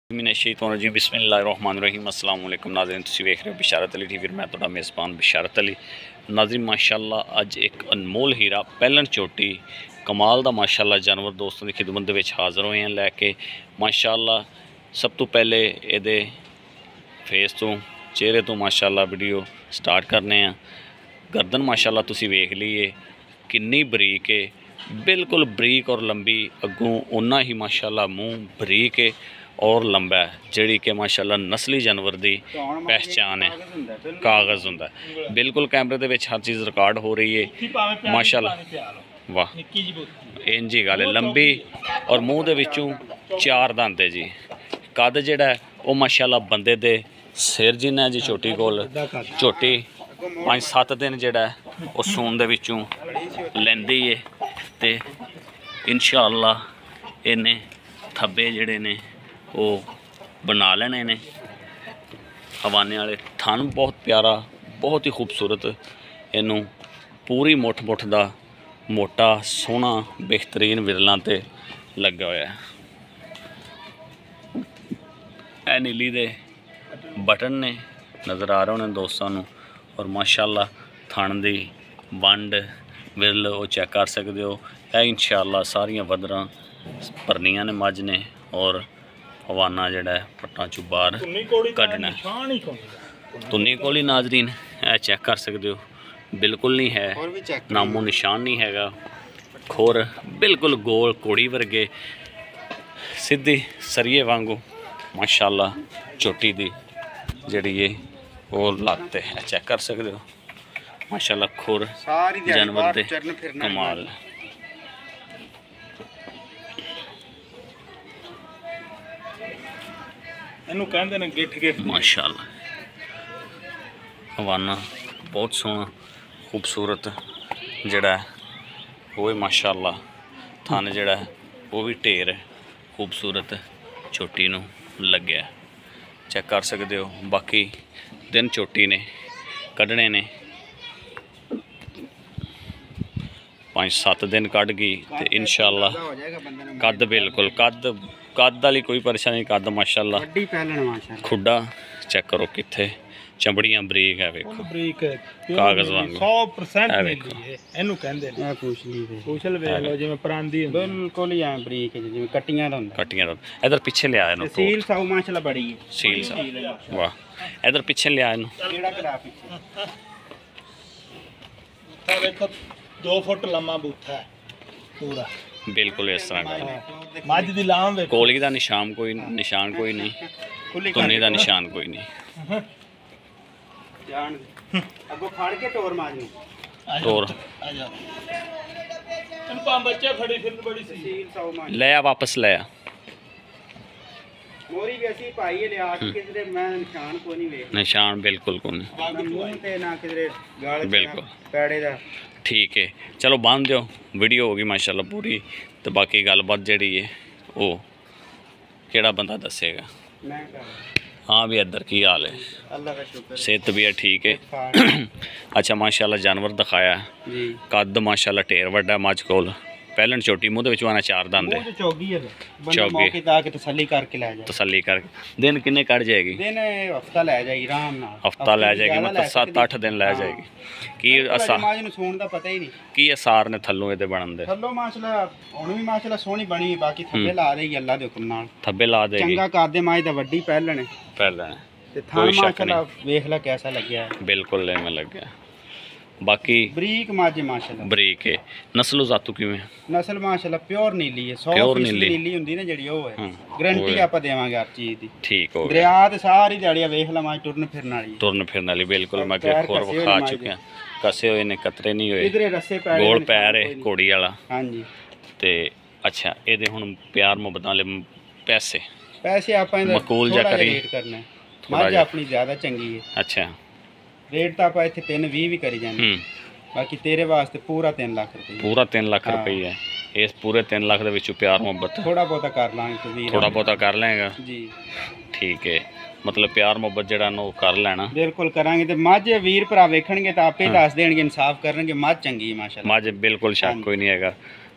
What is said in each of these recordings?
जी बिस्मिल्लाहिर्रहमानिर्रहीम अस्सलाम वालेकुम नाज़रीन, तुसीं वेख रहे हो बिशारत अली टीवी। मैं तुहाडा मेज़बान बिशारत अली। नाज़रीन माशाअल्लाह अज एक अनमोल हीरा पैलन चोटी कमाल दा माशाअल्लाह जानवर दोस्तों की खिदमत विच हाज़र होए हैं लैके। माशाअल्लाह सब तो पहले ये फेस तो चेहरे तो माशाअल्लाह वीडियो स्टार्ट करने हैं। गर्दन माशाअल्लाह तुसीं वेख लीए किन्नी बरीक है, बिल्कुल बरीक और लंबी। अगों उन्ना ही माशाअल्लाह मूँह बरीक है और लंबा है, जिहड़ी कि माशाअल्लाह नस्ली जानवर की पहचान है। कागज़ हुंदा है बिल्कुल। कैमरे दे विच हर चीज़ रिकॉर्ड हो रही है माशाअल्लाह। वाह इंज ही गल है, लंबी और मूँह दे विचों चार दंद है जी। कद जिहड़ा है वो माशाअल्लाह बंदे दे सिर जिन्ना है जी। झोटी कोल झोटी 5-7 दिन जिहड़ा है वो सून दे विचों लैंदी है ते इंशाअल्लाह इन्हें थब्बे जिहड़े ने वो बना लेने ने। हवाने वाले थन बहुत प्यारा, बहुत ही खूबसूरत। इनू पूरी मुठ मुठ दा मोटा सोहना बेहतरीन विरलों ते लगा होया है। ए नीली दे बटन ने नज़र आ रहे होने दोस्तों नू। और माशाअल्लाह थन दी वंड विरल वो चेक कर सकते हो। यह इंशाअल्लाह सारियां वदरां भरनियां ने मज ने और हवाना जड़ा है पट्टा चू बाहर कढ़ना। तुन्नी कोली नाजरीन है चेक कर सकते हो, बिल्कुल नहीं है, नामो निशान नहीं हैगा। खुर बिल्कुल गोल कोड़ी वर्गे सीधी सरिये वांगू माशाअल्लाह चोटी दी जड़ी है वो लगते है चेक कर सकते हो। माशाअल्लाह खुर जानवर दे कमाल। माशाअल्लाह हवाना बहुत सोहना खूबसूरत जड़ा है वो है माशाअल्लाह। थन जड़ा है वो भी ढेर खूबसूरत चोटी नू लग्या चेक कर सकते हो। बाकी दिन चोटी ने कढ़ने ने 5-7 दिन कढ़ गई तो इंशाअल्लाह कद बिल्कुल कद वाली कोई परेशानी। कद माशाअल्लाह खुडा चेक करो कित्थे चमड़ियां बरीक है, वेखो कागज़ वांगू 100% इहनू कहंदे ने। पूछल वेख लो जिवें परांदी हुंदी, बिल्कुल ही ऐ बरीक है जिवें कट्टियां दा हुंदा। कट्टियां दा इधर पीछे ले आया सील साउ माशाअल्लाह बड़ी है। सील साउ वाह इधर पीछे ले आया केड़ा करा पीछे बूथा देखो 2 फुट लम्मा बूथा है पूरा बिल्कुल इस तरह मज दी लाम वेखो। कोली दा निशान कोई नहीं, तुन्नी दा निशान कोई नहीं। जान अगो फाड़ के टोर मारनी टोर आ जा इन पा बच्चे फड़ी फिर बड़ी सील साउ मार ले आ वापस ले आ। मोरी भी ऐसी पाई है ले आ के किधरे मैं निशान को नहीं वेख। निशान बिल्कुल को नहीं, मुंह ते ना किधरे गाल बिल्कुल पैड़े दा। ठीक है चलो बांध दो, वीडियो होगी माशाअल्लाह पूरी। तो बाकी गलबात जी है वो केड़ा बंदा दसेगा। हाँ भी इधर की हाल है, अल्लाह का शुक्र, सेहत भी है ठीक है। अच्छा माशाअल्लाह जानवर दिखाया कद माशाअल्लाह ढेर वड्डा मज कोल पैलन चोटी मूँह दे आना 4 दंद है। चौगी है बंदा मौके ते आके तसल्ली करके ले जाए। तसल्ली करके दिन किन्ने कट जाएगी? दिन हफ्ता ले जाएगी आराम नाल। हफ्ता ले जाएगी मतलब 7-8 दिन ले जाएगी। की असार माज नु सून दा पता ही नहीं की असार ने थल्लों इहदे बनन दे। थल्लों माशाअल्लाह हुण भी माशाअल्लाह सोहनी बनी, बाकी थब्बे ला देगी अल्लाह दे हुक्म नाल। थब्बे ला देगी चंगा कर दे माज दा वड्डी पैलन है पहले ते थान माशाअल्लाह वेख ला कैसा लगया है। बिल्कुल ले में लग गया। बाकी बरीक माज माशाअल्लाह बरीक है। नस्ल जातू किवें? नस्ल माशाअल्लाह प्योर नीली है। 100% नीली हुंदी ना जड़ी ओ है, गारंटी आपा देवांगे हर चीज दी। ठीक हो दरिया ते सारी दिहाड़ी वेख ला माज टुरन फिरन वाली बिल्कुल। मैं खोर खा चुके कसे हुए ने कतरे नहीं हुए, इधरे रस्से पैर गोल पैर है घोड़ी वाला। हां जी ते अच्छा ਇਹਦੇ ਹੁਣ प्यार मोहब्बत वाले पैसे आपा मकूल जा करी रेट करना है। मज अपनी ज्यादा चंगी है। अच्छा रेट तो आप इत्थे 320 भी करी जाने, बाकी तेरे वास्ते पूरा 3 लाख रुपए। पूरा 3 लाख रुपये है। इस पूरे 3 लाख दे विचों प्यार मोहब्बत थोड़ा बहुता कर लांगे तो थोड़ा बहुता कर लेगा जी। ठीक है मतलब प्यार मोहब्बत जड़ा नो कर लेना बिल्कुल करांगे। ते मज वीर भरा वेखणगे तो आपे दस देणगे, इंसाफ करनगे। मज चंगी है माशाअल्लाह, मज बिल्कुल शक कोई नहीं हैगा।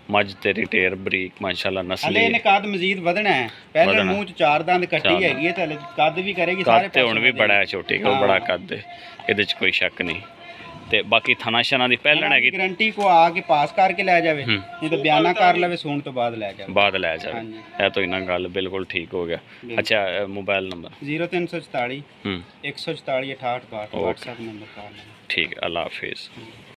मझ तेरी टेर बरीक माशाल्लाह हले नस्ली ਇਹਨੇ ਕੱਦ ਮਜ਼ੀਦ ਵਧਣਾ ਹੈ ਪਹਿਲੇ ਵਧਣਾ। ਮੂੰਹ ਚ 4 ਦੰਦ ਕੱਟੀ ਚਾਰ ਹੈਗੀ ਹੈ ਤੇ ਹਲੇ ਕੱਦ ਵੀ ਕਰੇਗੀ ਸਾਰੇ कद ते हुण भी पासों बड़ा है छोटी को हाँ। बड़ा कद है ਇਹਦੇ ਚ ਕੋਈ ਸ਼ੱਕ ਨਹੀਂ ਤੇ ਬਾਕੀ ਥਣਾ ਸ਼ਨਾ ਦੀ ਪਹਿਲਣ ਹੈਗੀ ਗਰੰਟੀ ਕੋ ਆ ਕੇ ਪਾਸ ਕਰਕੇ ਲੈ ਜਾਵੇ ਹੂੰ। ਨਹੀਂ ਤਾਂ ਬਿਆਨਾ ਕਰ ਲਵੇ ਸੂਣ ਤੋਂ ਬਾਅਦ ਲੈ ਜਾਵੇ ਬਾਅਦ ਲੈ ਜਾਵੇ ਹਾਂਜੀ। ਇਹ ਤਾਂ ਇਹਨਾਂ ਗੱਲ ਬਿਲਕੁਲ ਠੀਕ ਹੋ ਗਿਆ ਅੱਛਾ ਮੋਬਾਈਲ ਨੰਬਰ 0344 ਹੂੰ 144 68 62 Okay। WhatsApp ਨੰਬਰ ਕਰ ਲੈਣਾ ठीक है अल्लाह हाफिज़